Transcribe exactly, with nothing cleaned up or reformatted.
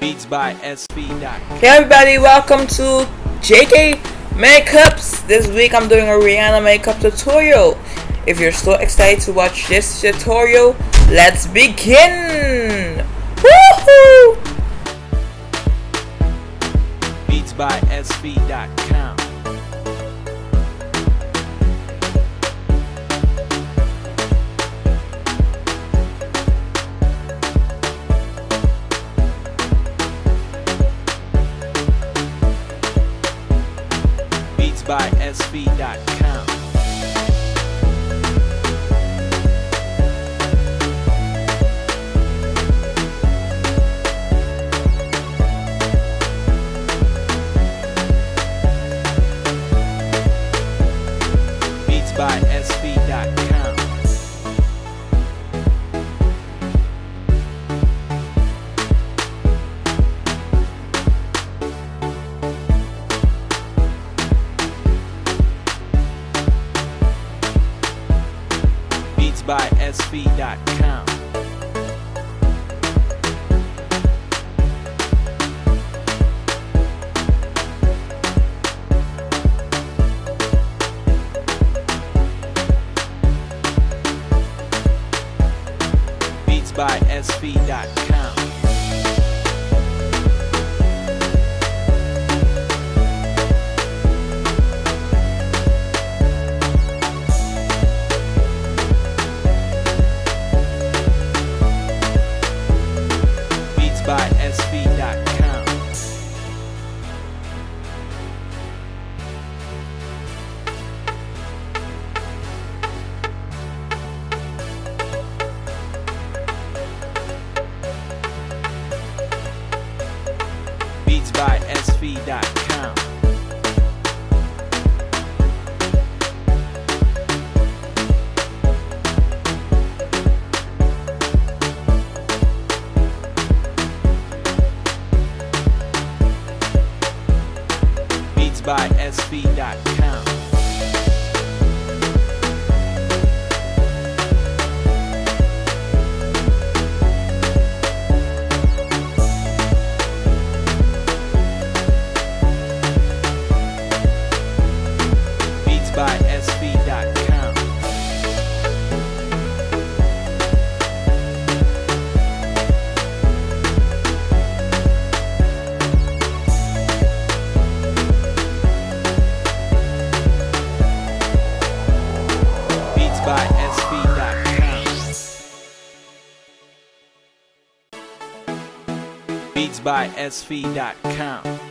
Beats by S V dot com. Hey everybody, welcome to J K Makeups. This week I'm doing a Rihanna makeup tutorial. If you're so excited to watch this tutorial, let's begin! Woohoo! Beats by S V dot com. Beats by S V dot com. Beats by S V dot com. Beats by S V dot com. Beats by S V dot com. Beats by S V dot com. Beats by S V dot com. Beats by S V dot com. Beats by S V dot com. Beats by S V dot com. Beats by S V dot com.